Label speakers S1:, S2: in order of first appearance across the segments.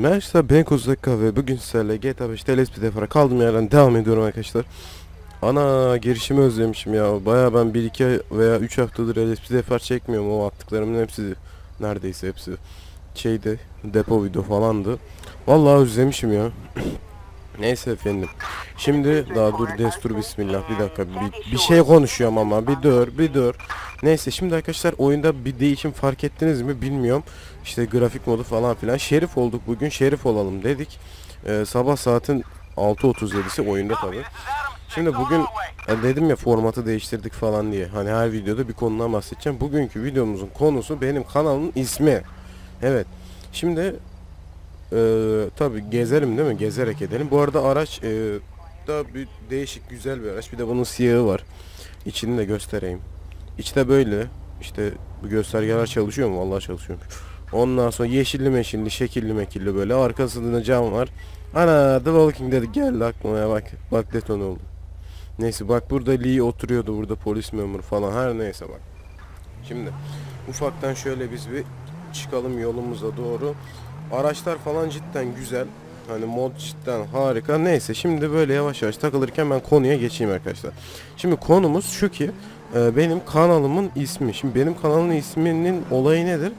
S1: Merhaba, ben Kozaka ve bugün sizlerle GTA 5'te Let's Play'e kaldığım yerden devam ediyorum arkadaşlar. Ana, girişimi özlemişim ya. Baya ben 1-2 veya 3 haftadır Let's Play çekmiyorum. O attıklarımın hepsi, neredeyse hepsi şeyde, depo video falandı. Vallahi özlemişim ya. Neyse efendim. Şimdi daha dur, destur bismillah, bir dakika, bir şey konuşuyorum ama bir dur. Neyse, şimdi arkadaşlar oyunda bir değişim fark ettiniz mi bilmiyorum. İşte grafik modu falan filan. Şerif olduk bugün, şerif olalım dedik. Sabah saatin 6:37'si oyunda tabi. Şimdi bugün dedim ya, formatı değiştirdik falan diye. Hani her videoda bir konudan bahsedeceğim. Bugünkü videomuzun konusu benim kanalın ismi. Evet. Şimdi tabi gezelim değil mi? Gezerek edelim. Bu arada araç da bir değişik, güzel bir araç. Bir de bunun siyahı var. İçini de göstereyim. İçte böyle. İşte bu göstergeler çalışıyor mu? Vallahi çalışıyormuş. Ondan sonra yeşilli meşilli, şekilli mekilli böyle. Arkasında cam var. Ana, The Walking Dead geldi aklıma ya, bak. Bak, deton oldu. Neyse, bak burada Lee oturuyordu, burada polis memuru falan, her neyse bak. Şimdi ufaktan şöyle biz bir çıkalım yolumuza doğru. Araçlar falan cidden güzel. Hani mod cidden harika. Neyse, şimdi böyle yavaş yavaş takılırken ben konuya geçeyim arkadaşlar. Şimdi konumuz şu ki benim kanalımın ismi. Şimdi benim kanalımın isminin olayı nedir?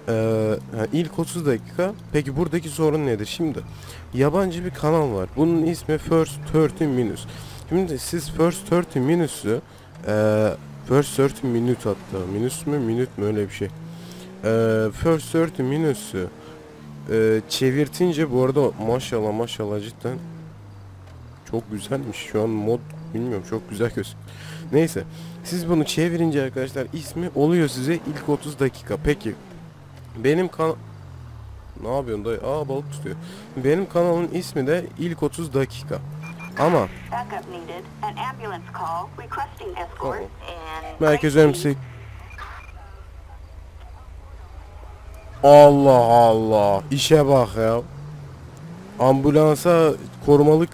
S1: İlk 30 dakika. Peki buradaki sorun nedir? Şimdi yabancı bir kanal var. Bunun ismi First 30 Minutes. Şimdi siz First 30 Minutes'ü First 30 Minute, hatta Minutes mü Minute mü, öyle bir şey. First 30 Minutes'ü çevirtince, bu arada maşallah maşallah cidden çok güzelmiş. Şu an mod bilmiyorum, çok güzel gözüküyor. Neyse, siz bunu çevirince arkadaşlar ismi oluyor size ilk 30 dakika. Peki benim ne yapıyorsun dayı? Aa, balık tutuyor. Benim kanalın ismi de ilk 30 dakika. Ama merkez önemli. Allah Allah, işe bak ya. Ambulansa korumalık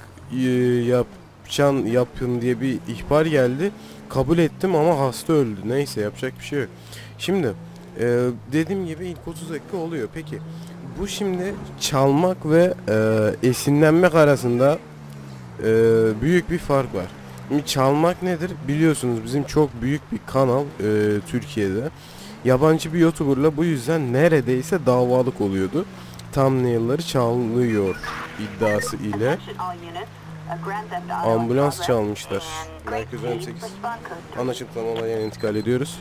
S1: yapın diye bir ihbar geldi. Kabul ettim ama hasta öldü. Neyse, yapacak bir şey yok. Şimdi dediğim gibi ilk 30 dakika oluyor. Peki bu şimdi çalmak ve esinlenmek arasında büyük bir fark var. Şimdi çalmak nedir? Biliyorsunuz bizim çok büyük bir kanal Türkiye'de. Yabancı bir YouTuber'la bu yüzden neredeyse davalık oluyordu. Thumbnail'ları çalıyor iddiası ile. Ambulans çalmışlar. Merkez 18. Anlaşıldı, olaya intikal ediyoruz.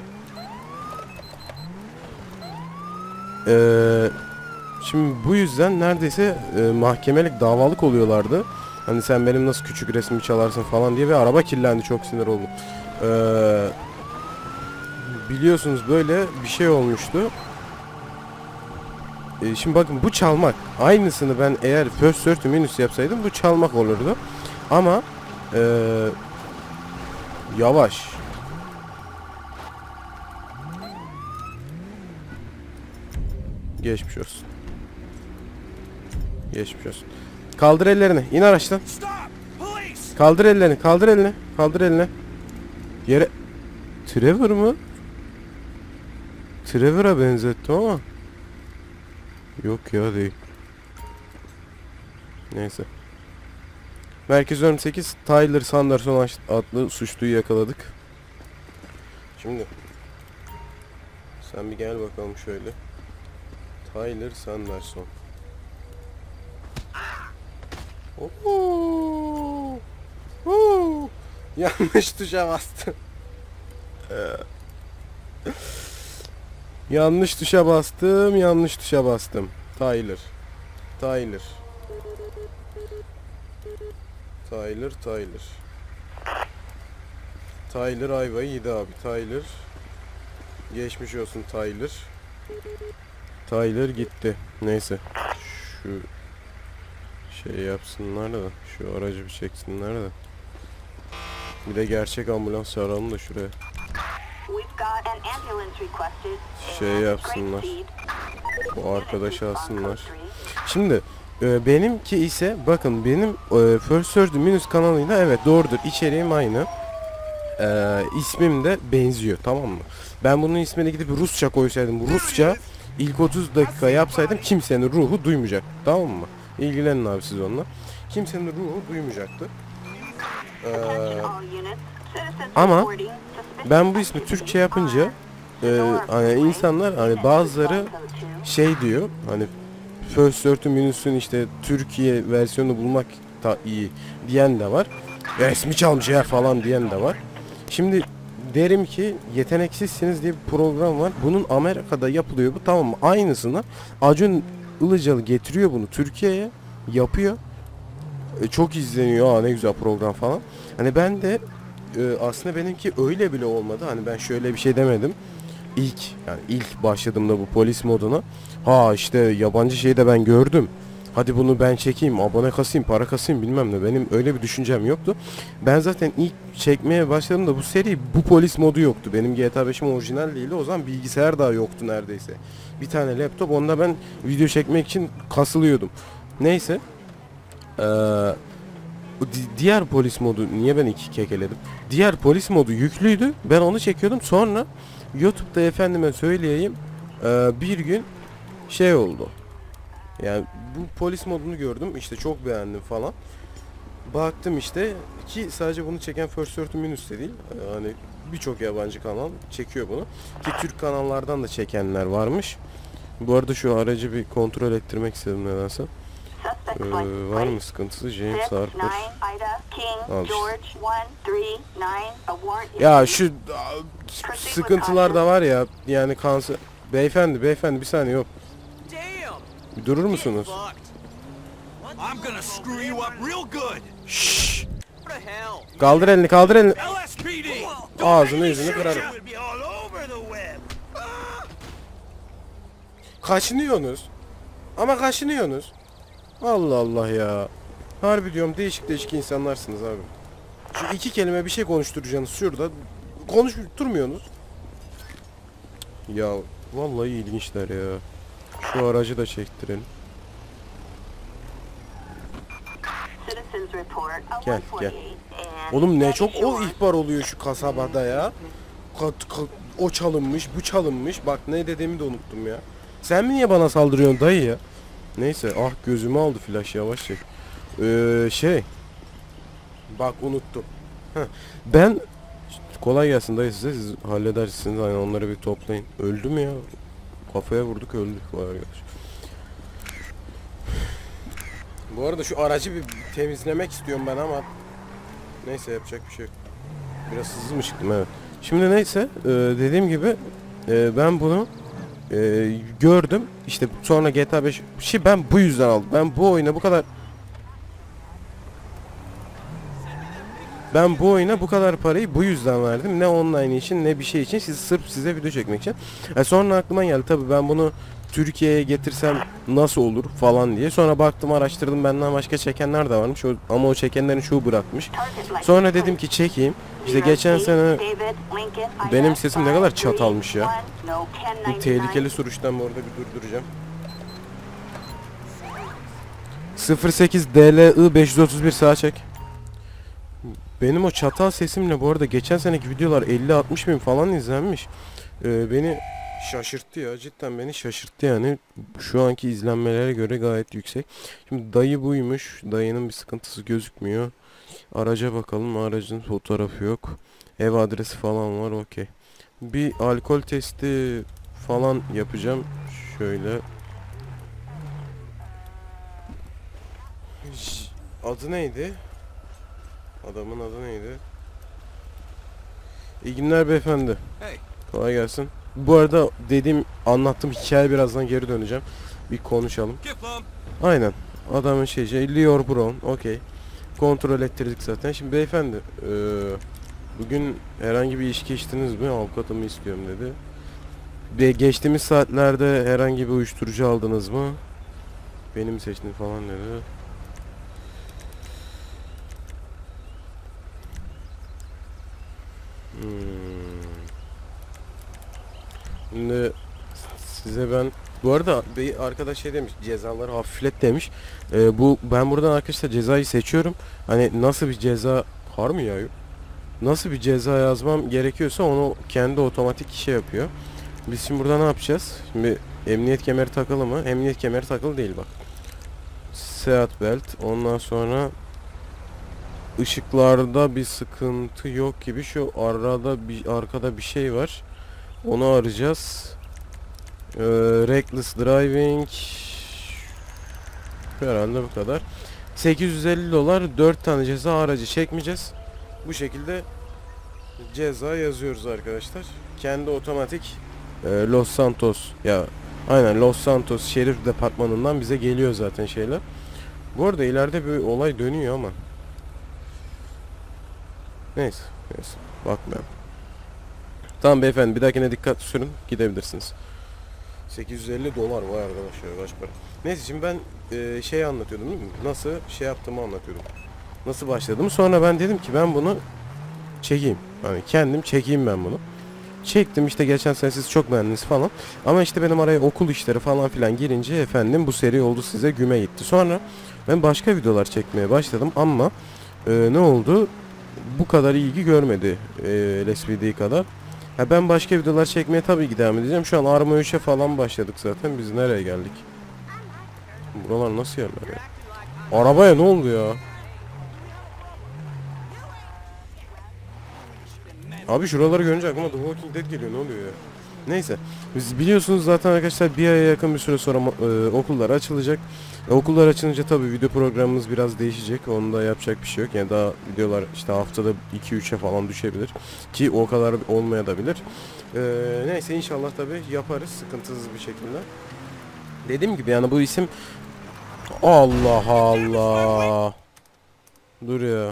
S1: Şimdi bu yüzden neredeyse mahkemelik davalık oluyorlardı. Hani sen benim nasıl küçük resmi çalarsın falan diye, ve araba kirlendi, çok sinir oldum. Biliyorsunuz böyle bir şey olmuştu. Şimdi bakın, bu çalmak. Aynısını ben eğer First 30 Minutes yapsaydım bu çalmak olurdu. Ama yavaş. Geçmiş olsun. Geçmiş olsun. Kaldır ellerini. İn araçtan. Kaldır ellerini. Kaldır elini. Kaldır elini. Yere. Trevor mı? Trevor'a benzettim ama. Yok ya, değil. Neyse. Merkez 18, Tyler Sanderson adlı suçluyu yakaladık. Şimdi sen bir gel bakalım şöyle. Tyler Sanderson. Oo. Oo. Yanlış tuşa bastım. Yanlış tuşa bastım, yanlış tuşa bastım. Tyler. Tyler. Tyler, Tyler. Tyler ayvayı yedi abi. Tyler. Geçmiş olsun Tyler. Tyler gitti. Neyse. Şu şey yapsınlar da, şu aracı bir çeksinler de. Bir de gerçek ambulans çağıralım da şuraya. Şey yapsınlar. Bu arkadaşı alsınlar. Şimdi benimki ise bakın, benim First 30 Minutes kanalıyla, evet doğrudur, içeriğim aynı. ismim de benziyor, tamam mı? Ben bunun ismini gidip Rusça koysaydım, Rusça ilk 30 dakika yapsaydım kimsenin ruhu duymayacak, tamam mı? İlgilenin abi siz onunla. Kimsenin ruhu duymayacaktı. Ama ben bu ismi Türkçe yapınca hani insanlar, hani bazıları şey diyor, hani First 30 Minutes'un işte Türkiye versiyonu bulmak da iyi diyen de var. Resmi çalmış ya falan diyen de var. Şimdi derim ki Yeteneksizsiniz diye bir program var. Bunun Amerika'da yapılıyor bu, tamam mı? Aynısını Acun Ilıcalı getiriyor, bunu Türkiye'ye yapıyor. Çok izleniyor. Aa, ne güzel program falan. Hani ben de aslında benimki öyle bile olmadı. Hani ben şöyle bir şey demedim. İlk başladığımda bu polis moduna, ha işte yabancı şeyi de ben gördüm, hadi bunu ben çekeyim, abone kasayım, para kasayım, bilmem ne, benim öyle bir düşüncem yoktu. Ben zaten ilk çekmeye başladığımda bu seri, bu polis modu yoktu. Benim GTA 5'im orijinal değildi. O zaman bilgisayar daha yoktu neredeyse. Bir tane laptop, onda ben video çekmek için kasılıyordum. Neyse. Diğer polis modu, niye ben iki kekeledim? Diğer polis modu yüklüydü. Ben onu çekiyordum. Sonra YouTube'da efendime söyleyeyim, bir gün şey oldu. Yani bu polis modunu gördüm. İşte çok beğendim falan. Baktım işte ki sadece bunu çeken First 30 Minutes de değil. Hani birçok yabancı kanal çekiyor bunu. Ki Türk kanallardan da çekenler varmış. Bu arada şu aracı bir kontrol ettirmek istedim nedense. Var mı sıkıntısı? James Harper. Al işte. Ya şu sıkıntılar da var ya, yani kanser. Beyefendi bir saniye, yok. Bir durur musunuz? Şşş. Kaldır elini. Ağzını yüzünü kırarım. Kaşınıyorsunuz. Ama kaşınıyorsunuz. Allah Allah ya. Harbi diyorum, değişik insanlarsınız abi. Şu iki kelime bir şey konuşturacaksınız şurada. Konuşturmuyorsunuz. Ya vallahi ilginçler ya. Şu aracı da çektirelim. Gel. Oğlum ne çok o ihbar oluyor şu kasabada ya. O çalınmış, bu çalınmış. Bak ne dediğimi de unuttum ya. Sen mi niye bana saldırıyorsun dayı ya? Neyse, ah gözümü aldı flash, yavaş çek. Bak unuttum. Ben, kolay gelsin dayı size, siz halledersiniz, hani onları bir toplayın. Öldü mü ya? Kafaya vurduk, öldük arkadaş. Bu arada şu aracı bir temizlemek istiyorum ben ama neyse, yapacak bir şey yok. Biraz hızlı mı çıktım, evet. Şimdi neyse, dediğim gibi ben bunu gördüm. İşte sonra GTA 5 ben bu yüzden aldım. Ben bu oyuna bu kadar parayı bu yüzden verdim. Ne online için ne bir şey için. Sırf size video çekmek için. Sonra aklıma geldi, tabii ben bunu Türkiye'ye getirsem nasıl olur falan diye. Sonra baktım, araştırdım, benden başka çekenler de varmış. Ama o çekenlerin çoğu bırakmış. Sonra dedim ki çekeyim. İşte geçen sene benim sesim ne kadar çatalmış ya. Tehlikeli sürüşten bu arada bir durduracağım. 08 DLI 531 sağa çek. Benim o çatal sesimle bu arada geçen seneki videolar 50-60 bin falan izlenmiş. Beni şaşırttı ya, cidden beni şaşırttı yani. Şu anki izlenmelere göre gayet yüksek. Şimdi dayı buymuş. Dayının bir sıkıntısı gözükmüyor. Araca bakalım. Aracın fotoğrafı yok. Ev adresi falan var, okey. Bir alkol testi falan yapacağım. Şöyle. Adı neydi? Adamın adı neydi? İyi günler beyefendi. Kolay gelsin. Bu arada anlattığım hikaye, birazdan geri döneceğim. Bir konuşalım. Aynen. Adamın Leo Brown. Okey. Kontrol ettirdik zaten. Şimdi beyefendi, bugün herhangi bir içki içtiniz mi? Avukatımı istiyorum dedi. Geçtiğimiz saatlerde herhangi bir uyuşturucu aldınız mı? Beni mi seçtin falan dedi. Şimdi size ben, bu arada bir arkadaş demiş, cezaları hafiflet demiş. Ben buradan arkadaşlar cezayı seçiyorum. Hani nasıl bir ceza var mı ya? nasıl bir ceza yazmam gerekiyorsa onu kendi otomatik şey yapıyor. Biz şimdi burada ne yapacağız? Şimdi emniyet kemeri takılı mı? Emniyet kemeri takılı değil bak. Seat belt. Ondan sonra ışıklarda bir sıkıntı yok gibi. Şu arkada bir şey var. Onu arayacağız. Reckless driving. Herhalde bu kadar. 850 dolar 4 tane ceza aracı çekmeyeceğiz. Bu şekilde ceza yazıyoruz arkadaşlar. Kendi otomatik Los Santos ya aynen Los Santos Şerif Departmanı'ndan bize geliyor zaten şeyler. Bu arada ileride bir olay dönüyor ama. Neyse. Bakmayalım. Tamam beyefendi, bir dahakine dikkat sürün, gidebilirsiniz. 850 dolar vay arkadaşlar, kaç para. Neyse şimdi ben şey anlatıyordum değil mi? Nasıl şey yaptığımı anlatıyordum. Nasıl başladım. Sonra ben dedim ki ben bunu çekeyim. Hani kendim çekeyim ben bunu. Çektim işte, geçen sene siz çok beğendiniz falan. Ama işte benim araya okul işleri falan filan girince efendim bu seri oldu size güme gitti. Sonra ben başka videolar çekmeye başladım ama ne oldu? Bu kadar ilgi görmedi LSPD kadar. Ha, ben başka videolar çekmeye tabii ki devam edeceğim. Şu an Arma 3'e falan başladık zaten. Biz nereye geldik? Buralar nasıl yerler ya? Arabaya ne oldu ya? Abi şuraları görünce aklıma The Walking Dead geliyor. Ne oluyor ya? Neyse. Biz biliyorsunuz zaten arkadaşlar, bir aya yakın bir süre sonra okullar açılacak. Okullar açılınca tabii video programımız biraz değişecek. Onda yapacak bir şey yok. Yani daha videolar işte haftada 2-3'e falan düşebilir. Ki o kadar olmayabilir. Neyse inşallah tabii yaparız sıkıntısız bir şekilde. Dediğim gibi yani bu isim... Allah Allah. Dur ya.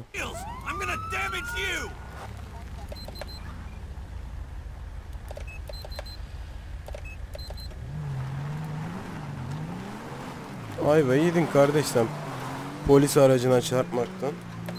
S1: Ayva yedin kardeş sen. Polis aracına çarpmaktan.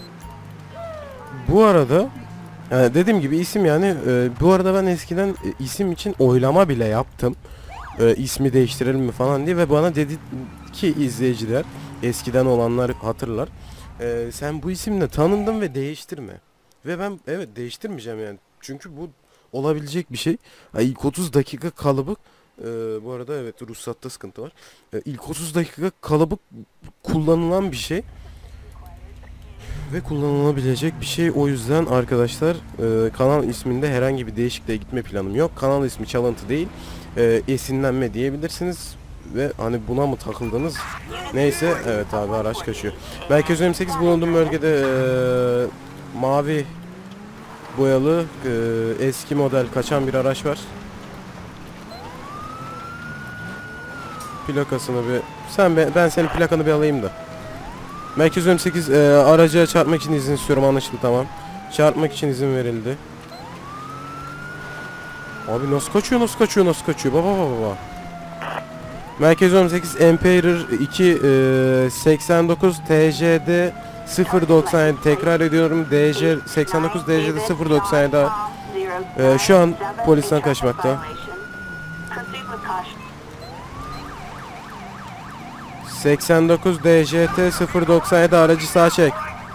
S1: Bu arada yani dediğim gibi isim yani bu arada ben eskiden isim için oylama bile yaptım. İsmi değiştirelim mi falan diye ve bana dedi ki izleyiciler, eskiden olanlar hatırlar. Sen bu isimle tanındın ve değiştirme. Ve ben evet değiştirmeyeceğim yani. Çünkü bu olabilecek bir şey. İlk 30 dakika kalıbı bu arada evet ruhsatta sıkıntı var. İlk 30 dakika kalıbı kullanılan bir şey. Ve kullanılabilecek bir şey. O yüzden arkadaşlar kanal isminde herhangi bir değişikliğe gitme planım yok. Kanal ismi çalıntı değil. Esinlenme diyebilirsiniz. Ve hani buna mı takıldınız? Neyse evet abi araç kaçıyor. Merkez 28 bulunduğum bölgede mavi boyalı eski model kaçan bir araç var. Plakasını bir ben senin plakanı bir alayım da. Merkez 28 araca çarpmak için izin istiyorum, anlaşıldı tamam. Çarpmak için izin verildi. Abi nasıl kaçıyor baba. Merkez 18 Emperor 2 89 TJ'de 097 tekrar ediyorum, DC 89 DC'de 097 şu an polisten kaçmakta. 89 DJT 097 aracı sağa çek.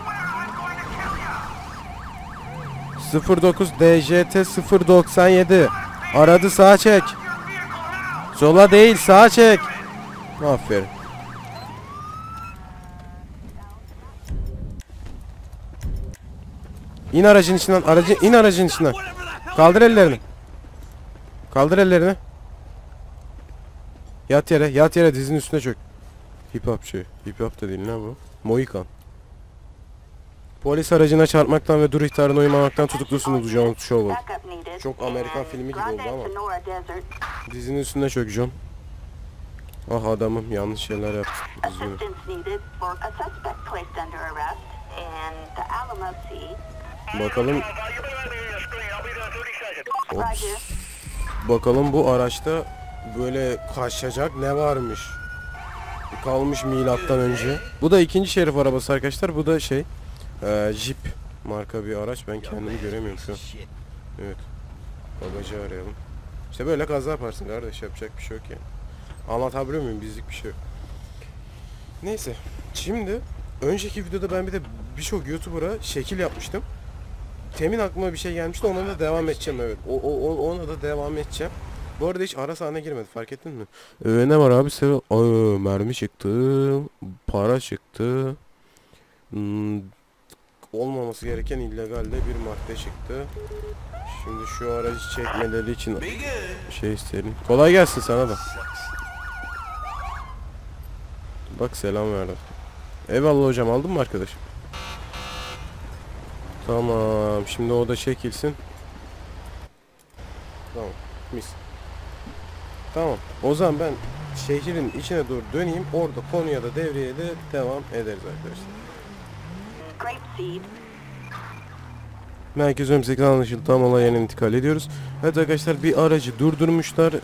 S1: 09 DJT 097 aradı sağa çek. Sola değil sağa çek. Aferin. İn aracın içinden, in aracın içinden. Kaldır ellerini. Kaldır ellerini. Yat yere dizinin üstüne çök. Hip hop da değil ne bu? Mohikan. Polis aracına çarpmaktan ve dur ihtarına uymamaktan tutuklusunuz John Shovel. Çok Amerikan filmi gibi oldu ama. Dizinin üstüne çök John. Ah adamım yanlış şeyler yaptı. Üzgünüm. Bakalım. Ops. Bakalım bu araçta böyle kaçacak ne varmış. Kalmış milattan önce. Bu da ikinci şerif arabası arkadaşlar. Bu da şey Jeep marka bir araç. Ben kendimi göremiyorum şu an. Evet. Bagajı arayalım. İşte böyle kaza yaparsın kardeş, yapacak bir şey yok yani. Anlatabiliyor muyum? Bizlik bir şey yok. Neyse. Şimdi önceki videoda ben bir de birçok YouTuber'a şekil yapmıştım. temin aklıma bir şey gelmişti, ona da devam edeceğim, evet. Ona da devam edeceğim. Bu arada hiç ara sahne girmedi, fark ettin mi? Ne var abi? Mermi çıktı. Para çıktı. Hmm, olmaması gereken illegal de bir madde çıktı. Şimdi şu aracı çekmeleri için şey isterim. Kolay gelsin sana da. Bak selam verdim. Eyvallah hocam, aldın mı arkadaşım? Tamam, şimdi o da çekilsin. Tamam, mis. Tamam, o zaman ben şehrin içine doğru döneyim. Orada konuya da devreye de devam ederiz arkadaşlar. Merkez önümüzdeki anlaşıldı. Tam olay yerine intikal ediyoruz. Evet arkadaşlar, bir aracı durdurmuşlar.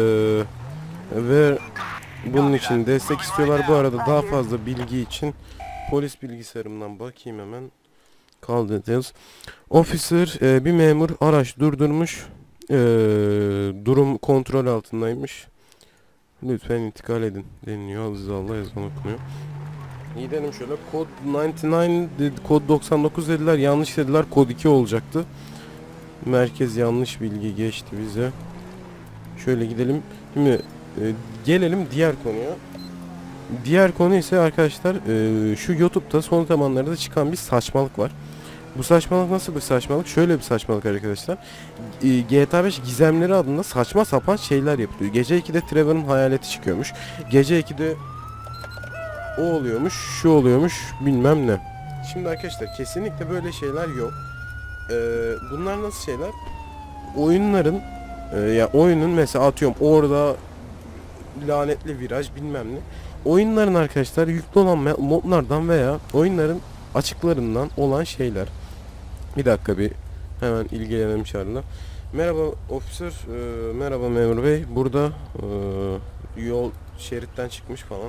S1: Ve bunun için destek istiyorlar. Bu arada daha fazla bilgi için polis bilgisayarımdan bakayım hemen. Call details. Officer, bir memur araç durdurmuş. Durum kontrol altındaymış. Lütfen intikal edin deniliyor. Hızlı yazan okunuyor. Gidelim şöyle. Kod 99 dedi, kod 99 dediler, yanlış dediler, kod 2 olacaktı. Merkez yanlış bilgi geçti bize. Şöyle gidelim. Şimdi gelelim diğer konuya. Diğer konu ise arkadaşlar, şu YouTube'da son zamanlarda çıkan bir saçmalık var. Bu saçmalık nasıl bir saçmalık? Şöyle bir saçmalık arkadaşlar. GTA 5 gizemleri adında saçma sapan şeyler yapılıyor. Gece 2'de Trevor'ın hayaleti çıkıyormuş. Gece 2'de o oluyormuş, şu oluyormuş, bilmem ne. Şimdi arkadaşlar kesinlikle böyle şeyler yok. Bunlar nasıl şeyler? Oyunların, ya oyunun mesela atıyorum orada lanetli viraj bilmem ne. Oyunların arkadaşlar yüklü olan modlardan veya oyunların açıklarından olan şeyler. Bir dakika, bir hemen ilgilenelim çağrına. Merhaba officer, merhaba memur bey. Burada yol şeritten çıkmış falan.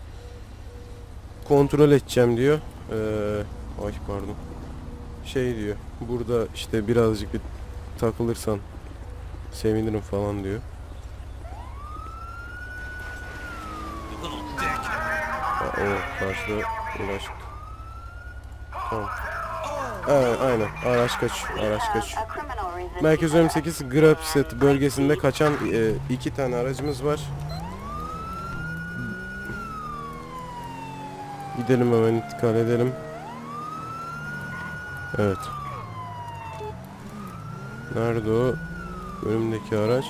S1: Kontrol edeceğim diyor. Ay pardon. Şey diyor. Burada işte birazcık bir takılırsan sevinirim falan diyor. Evet, karşıda ulaştık. Tamam. Evet, aynen. Araç kaç. Merkez 28 Grapset bölgesinde kaçan 2 tane aracımız var. Gidelim hemen, intikal edelim. Evet. Nerede o? Önümdeki araç.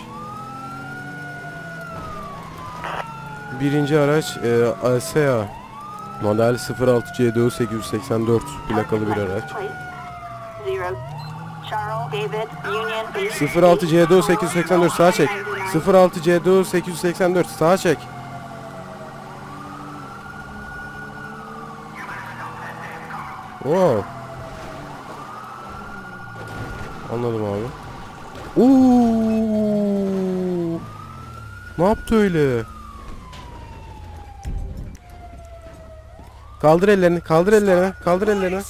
S1: Birinci araç Alsea model 06CDO 884 plakalı bir araç. 06CDO 884 sağa çek. 06CDO 884 sağa çek. Wow. Anladım abi. Oo! Ne yaptı öyle? Kaldır ellerini, kaldır ellerini, kaldır ellerini.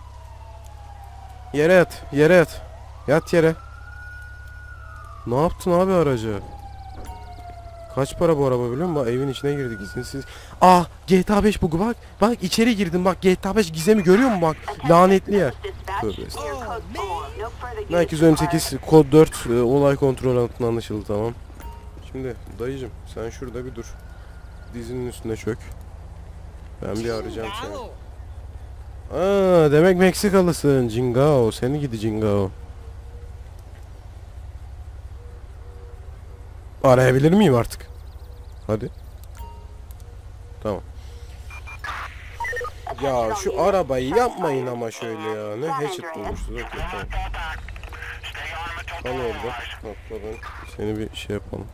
S1: Yere yat, yere yat. Yat yere. Ne yaptın abi araca? Kaç para bu araba biliyor musun? Bak, evin içine girdik izinsiz. Ah, GTA 5 bu, bak. Bak içeri girdim, bak GTA 5 gizemi görüyor musun bak? Lanetli yer. Tövbe estağfurullah. Merkez 28 kod 4 olay kontrol altında anlaşıldı, tamam. Şimdi dayıcım sen şurada bir dur. Dizinin üstüne çök. Ben bir arayacağım seni. Aa, demek Meksikalısın. Cingao. Seni gidi Cingao. Arayabilir miyim artık? Hadi. Tamam. Ya şu arabayı yapmayın ama şöyle ya. Ne hatchet bulmuşuz. Okey, tamam. Tam oldu. Hatta ben seni bir şey yapalım.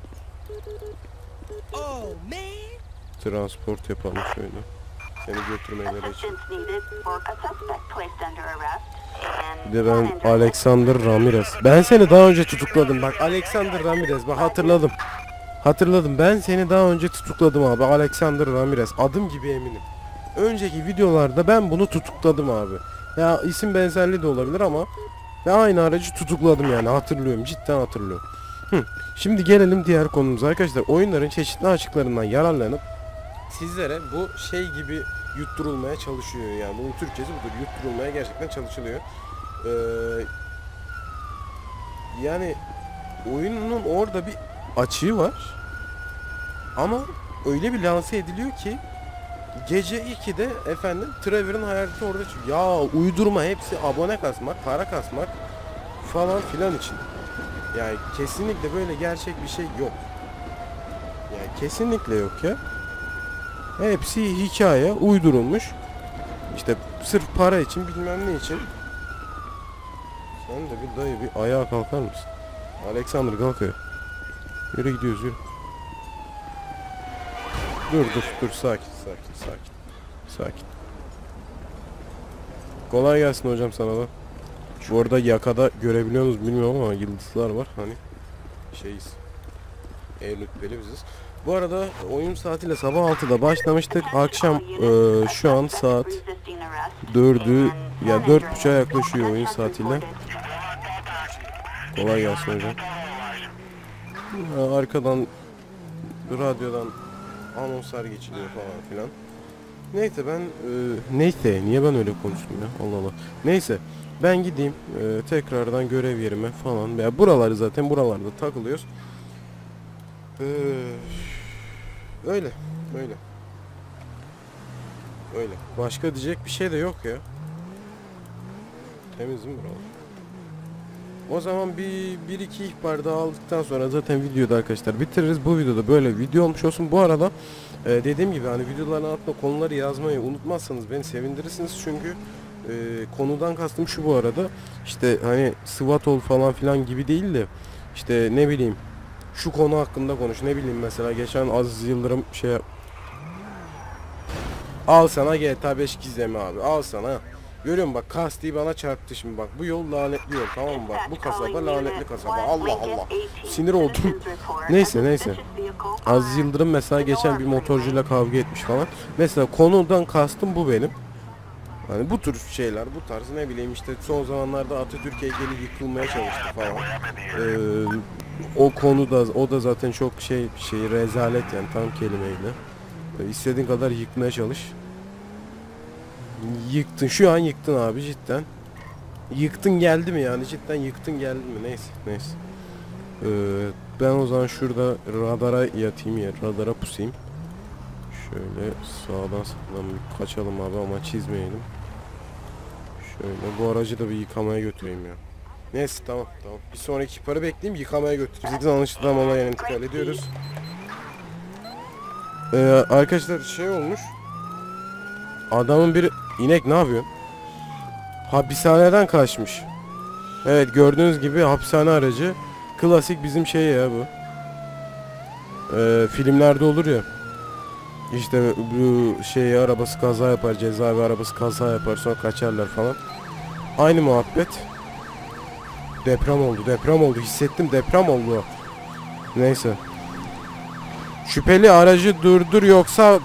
S1: Transport yapalım şöyle. Seni götürmeleri için. Bir de ben Alexander Ramirez. Ben seni daha önce tutukladım bak. Alexander Ramirez, bak hatırladım. Hatırladım, ben seni daha önce tutukladım abi. Alexander Ramirez, adım gibi eminim. Önceki videolarda ben bunu tutukladım abi. Ya isim benzerliği de olabilir ama ben aynı aracı tutukladım yani, hatırlıyorum, cidden hatırlıyorum. Şimdi gelelim diğer konumuza arkadaşlar. Oyunların çeşitli açıklarından yararlanıp sizlere bu şey gibi yutturulmaya çalışıyor yani. Bunun Türkçesi budur. Yutturulmaya gerçekten çalışılıyor. yani oyunun orada bir açığı var. Ama öyle bir lanse ediliyor ki gece 2'de efendim Trevor'ın hayaleti orada çıkıyor. Ya uydurma, hepsi abone kasmak, para kasmak falan filan için. Yani kesinlikle böyle gerçek bir şey yok. Yani kesinlikle yok ya. Hepsi hikaye, uydurulmuş. İşte sırf para için, bilmem ne için. Sen de bir dayı bir ayağa kalkar mısın? Alexander kalkıyor. Yürü gidiyoruz, yürü. Dur sakin. Kolay gelsin hocam sana da. Bu arada yakada görebiliyor musunuz bilmiyorum ama yıldızlar var hani. Şeyiz. En rütbeli biziz. Bu arada oyun saatiyle sabah 6'da başlamıştık. Akşam şu an saat 4'ü ya 4.30'a yaklaşıyor oyun saatiyle. Kolay gelsin hocam. Arkadan radyodan anonslar geçiliyor falan filan. Neyse ben neyse niye ben öyle konuştum ya, Allah Allah. Neyse ben gideyim tekrardan görev yerime falan veya buraları zaten buralarda takılıyoruz. Öyle öyle başka diyecek bir şey de yok ya. Temiz mi buralar? O zaman bir iki ihbar daha aldıktan sonra zaten videoda arkadaşlar bitiririz. Bu videoda böyle video olmuş olsun. Bu arada dediğim gibi hani videoların altına konuları yazmayı unutmazsanız beni sevindirirsiniz. Çünkü konudan kastım şu bu arada. İşte hani SWAT ol falan filan gibi değil de işte ne bileyim şu konu hakkında konuş. Ne bileyim mesela geçen Aziz Yıldırım al sana GTA 5 gizemi abi. Al sana. Görüyor musun bak, kasti bana çarptı şimdi bak. Bu yol lanetli yol, tamam mı bak. Bu kasaba lanetli kasaba. Allah Allah. Sinir oldum. Neyse. Aziz Yıldırım mesela geçen bir motorcuyla kavga etmiş falan. Mesela konudan kastım bu benim. Hani bu tür şeyler, bu tarz ne bileyim işte son zamanlarda Atatürk heykeli yıkılmaya çalıştı falan. O konuda o da zaten çok şey rezalet yani, tam kelimeyle. İstediğin kadar yıkmaya çalış. Yıktın, şu an yıktın abi cidden. Yıktın geldi mi yani, cidden yıktın geldi mi, neyse. Ben o zaman şurada radara yatayım, radara pusayım. Şöyle sağdan bir kaçalım abi ama çizmeyelim. Şöyle bu aracı da bir yıkamaya götüreyim ya. Neyse tamam. Bir sonraki para bekleyeyim, yıkamaya götüreceğiz. Anlaşılan ama yani intikal ediyoruz. Arkadaşlar şey olmuş. Adamın bir inek ne yapıyor? Hapishaneden kaçmış. Evet gördüğünüz gibi hapishane aracı. Klasik bizim şey ya bu. Filmlerde olur ya. İşte bu şey arabası kaza yapar, cezaevi arabası kaza yapar, sonra kaçarlar falan. Aynı muhabbet. Deprem oldu. Hissettim, deprem oldu. Neyse. Şüpheli aracı durdur yoksa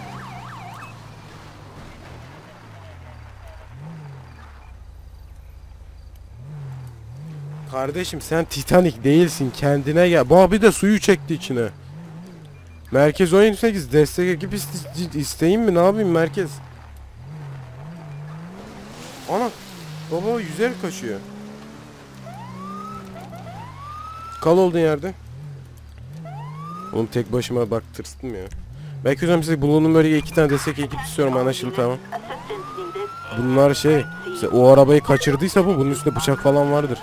S1: kardeşim sen Titanic değilsin, kendine gel. Bu abi de suyu çekti içine. Merkez 18 destek ekip isteyeyim mi, ne yapayım merkez? Ana baba yüzerek kaçıyor. Kal olduğun yerde. Oğlum tek başıma bak tırstım ya. Belki hocam size bulunun böyle iki tane destek ekip istiyorum, anlaşıldı tamam. Bunlar şey işte o arabayı kaçırdıysa bunun üstünde bıçak falan vardır.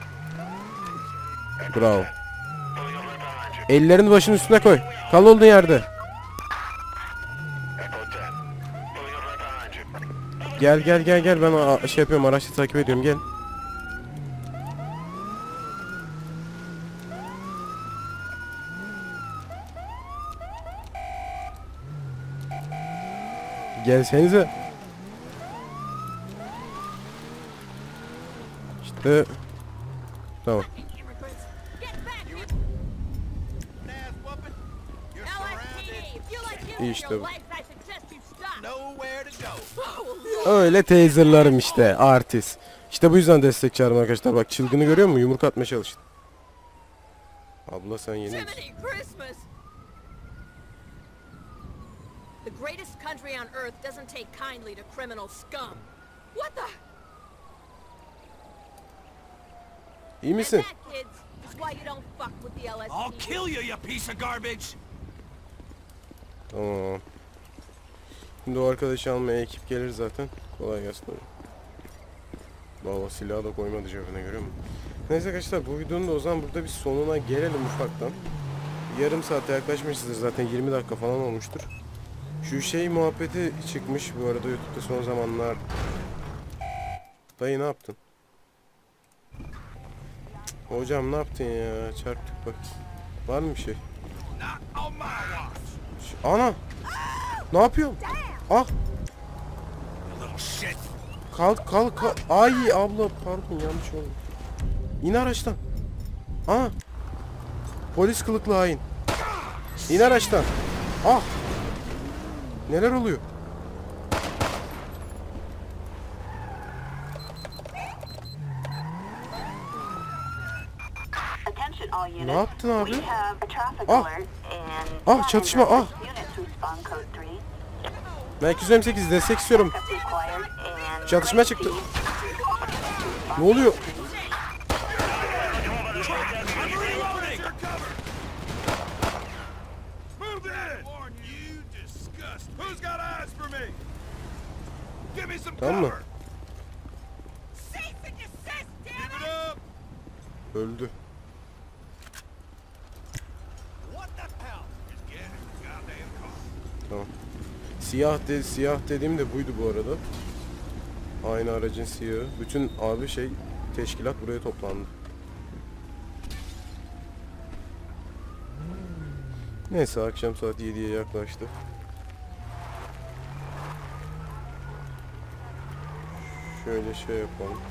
S1: Bravo. Ellerini başının üstüne koy. Kal olduğun yerde. Gel ben şey yapıyorum, araçla takip ediyorum, gel. Gelsenize. İşte tamam. İyi işte bu. Öyle taserlarım işte, artist. İşte bu yüzden destek çağırın arkadaşlar. Bak çılgını görüyor musun? Yumruk atmaya çalıştı. Abla sen yeni misin? The greatest country on earth doesn't take kindly to criminal scum. What the? İyi misin?
S2: why you don't fuck with the LSPD.
S3: I'll kill you, you piece of garbage!
S1: Tamam. Şimdi o arkadaşı almaya ekip gelir zaten. Kolay gelsin. Valla silahı da koymadı cebine, görüyor musun? Neyse arkadaşlar, bu videonun da o zaman burada bir sonuna gelelim ufaktan. Yarım saate yaklaşmışızdır zaten, 20 dakika falan olmuştur. Şu şey muhabbeti çıkmış bu arada YouTube'da son zamanlar. Dayı ne yaptın? Hocam ne yaptın ya? Çarptık bak. Var mı bir şey? Ana! Ne yapıyorsun? Ah! Kalk. Ay abla, pardon, yanlış oldu. İn araçtan. Aha! Polis kılıklı hain. İn araçtan. Ah! Neler oluyor? Ne yaptın abi? Ah, çatışma, ah! Merkez 28 destek istiyorum. Çatışma çıktı. Ne oluyor? Tamam mı? Öldü. Tamam. Siyah dediğim de buydu bu arada. Aynı aracın siyahı. Bütün abi teşkilat buraya toplandı. Neyse, akşam saat 7'ye yaklaştı. Şöyle şey yapalım.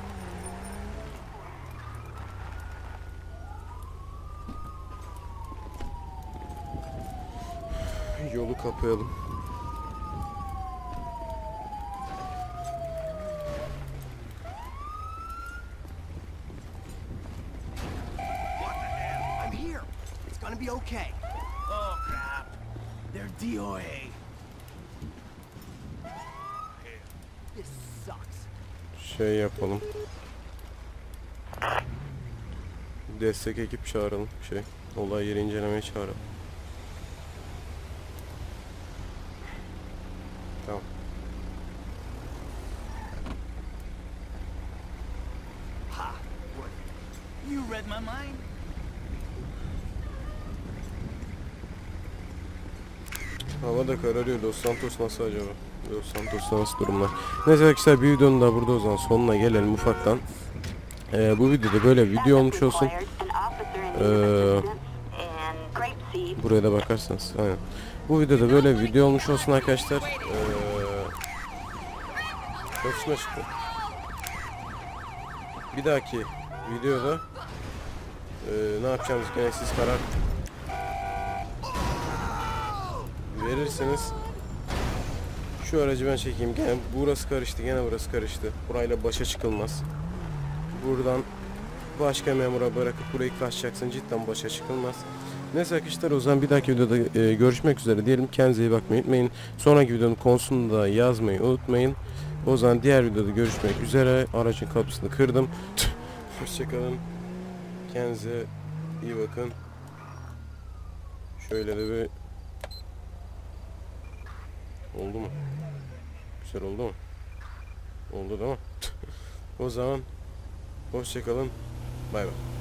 S1: Yolu kapayalım.
S3: I'm here. It's gonna be okay. Oh crap. They're DOA. This sucks.
S1: Şey yapalım. Destek ekip çağıralım. Olay yeri incelemeye çağıralım. Tamam.
S3: Ha. What? You read my mind?
S1: Hava da kararıyor. Los Santos nasıl acaba? Los Santos'ta nasıl durumlar? Neyse arkadaşlar, bir videonun da burada o zaman sonuna gelelim ufaktan. Bu videoda böyle video olmuş olsun. Buraya da bakarsanız. Aynen. Bu videoda böyle video olmuş olsun arkadaşlar. Çatışma çıktı. Bir dahaki videoda ne yapacağımız gene siz karar verirsiniz. Şu aracı ben çekeyim. Gene burası karıştı. Gene burası karıştı. Burayla başa çıkılmaz. Buradan başka memura bırakıp burayı kaçacaksın. Cidden başa çıkılmaz. Neyse arkadaşlar, o zaman bir dahaki videoda görüşmek üzere diyelim. Kendinize iyi bakmayı unutmayın. Sonraki videonun konusunu da yazmayı unutmayın. O zaman diğer videoda görüşmek üzere. Aracın kapısını kırdım. Hoşçakalın. Kendinize iyi bakın. Şöyle de bir... Oldu mu? Güzel oldu mu? Oldu değil mi? O zaman hoşçakalın. Bay bay.